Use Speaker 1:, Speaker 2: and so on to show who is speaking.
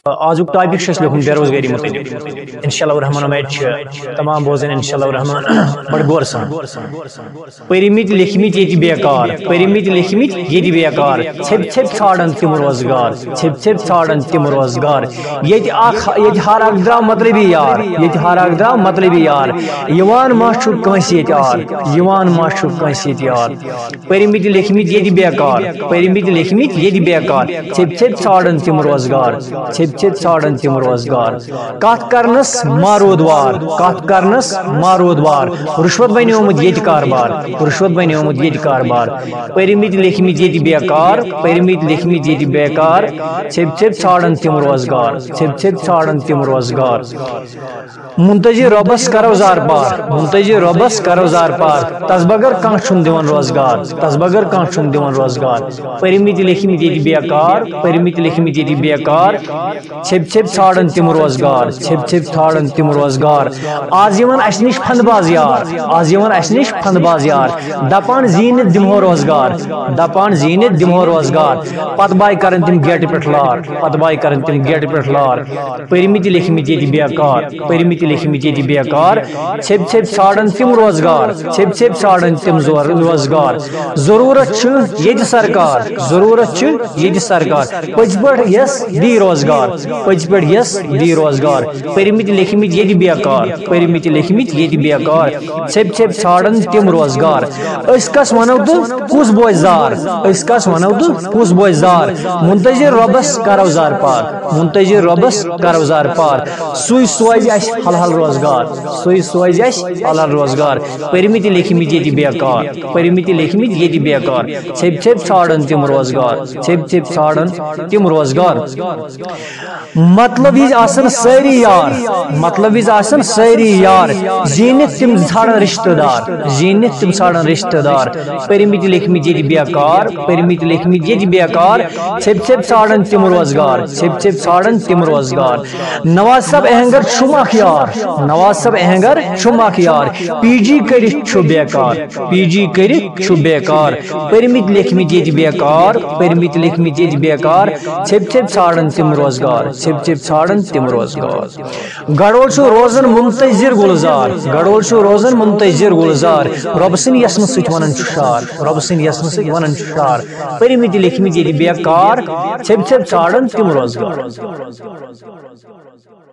Speaker 1: آزک topic چھُ لیکھُن بیروزگاری متعلق انشاءاللہ الرحمن امید تمام بوزن انشاءاللہ الرحمن بڑ غور سان پرمت لیکھمت یہ بیکار پرمت لیکھمت یہ بیکار ژھپ ژھپ ژھانڈان تم روزگار ژھپ ژھپ ژھانڈان تم روزگار یہ ہر اکھ درٛاو مطلبی یار یہ ہر اکھ درٛاو مطلبی یار یوان ما چھُ کٲنٛسہِ ییٚتہِ آر یوان ما چھُ کٲنٛسہِ ییٚتہِ آر پرمت لیکھمت یہ بیکار پرمت لیکھمت یہ بیکار ژھپ ژھپ ژھانڈان تم روزگار ژھپ ژھپ ژھانڈان تم روزگار کتھ کرنس مارودوار کتھ کرنس مارودوار رشوت بنیومت ییٚتہِ کاربار رشوت بنیومت ییٚتہِ کاربار پرمت لیکھمت یہ بیکار پرمت لیکھمت یہ بیکار ژھپ ژھپ ژھانڈان تم روزگار ژھپ ژھپ ژھانڈان تم روزگار منتظر رۄبس کرو زار پار منتظر رۄبس کرو زار پار تس بغیر کانٛہہ چھُنہٕ دِوان روزگار تس بغیر کانٛہہ چھُنہٕ دِوان روزگار پرمت لیکھمت یہ بیکار پرمت لیکھمت یہ بیکار ژھپ ژھپ ژھانڈان تم روزگار ژھپ ژھپ ژھانڈان تم روزگار آز یِوان اسہِ نِش پھنٛد باز یار آز یِوان اسہِ نِش پھنٛد باز یار دپان زیٖنِتھ دِمہو روزگار دپان زیٖنِتھ دِمہو روزگار پتہٕ باے کران تِم گیٹہٕ پٮ۪ٹھ لار پتہٕ باے کران تِم گیٹہٕ پٮ۪ٹھ لار پرمت لیکھمت یہ بیکار پرمت لیکھمت یہ بیکار ژھپ ژھپ ژھانڈان تم روزگار ژھپ ژھپ ژھانڈان تم روزگار ضروٗرت چھِ ییٚتہِ سرکار ضروٗرت چھِ ییٚتہِ سرکار پٔزۍ پٲٹھۍ یس دی روزگار پٔزۍ پٲٹھۍ یس دی روزگار پرمت لیکھمت یہ بیکار پرمت لیکھمت یہ بیکار ژھپ ژھپ ژھانڈان تم روزگار أسۍ کس ونو تہٕ کُس بوزِ زار أسۍ کس ونو تہٕ کُس بوزِ زار منتظر رۄبس کرو زار پار منتظر رۄبس کرو زار پار سُے سوزِ اسہِ حلحل روزگار سُے سوزِ اسہِ حلحل روزگار پرمت لیکھمت یہ بیکار پرمت لیکھمت یہ بیکار ژھپ ژھپ ژھانڈان تم روزگار ژھپ ژھپ ژھانڈان تم روزگار مطلب وز آسن سٲری یار مطلب وز آسن سٲری یار زیٖنِتھ تم ژھانڈان رشتہٕ دار زیٖنِتھ تم ژھانڈان رشتہٕ دار پرمت لیکھمت یہ بیکار پرمت لیکھمت یہ بیکار ژھپ ژھپ ژھانڈان تم روزگار ژھپ ژھپ ژھانڈان تم روزگار نواز صاحب اہنگر چھُم اکھ یار نواز صاحب اہنگر چھُم اکھ یار پی جی کٔرِتھ چھُ بیکار پی جی کٔرِتھ چھُ بیکار پرمت لیکھمت یہ بیکار پرمت لیکھمت یہ بیکار ژھپ ژھپ ژھانڈان تم روزگار ژھپ ژھپ ژھانڈان تم روزگار گڑول چھُ روزان منتظر گلزار گڑول چھُ روزان منتظر گلزار رۄبہٕ سٕنٛدِ یسنہٕ سۭتۍ ونان چھُ شار رۄبہٕ سٕنٛدِ یسنہٕ سۭتۍ ونان چھُ شار پرمت لیکھمت یہ بیکار ژھپ ژھپ ژھانڈان تم روزگار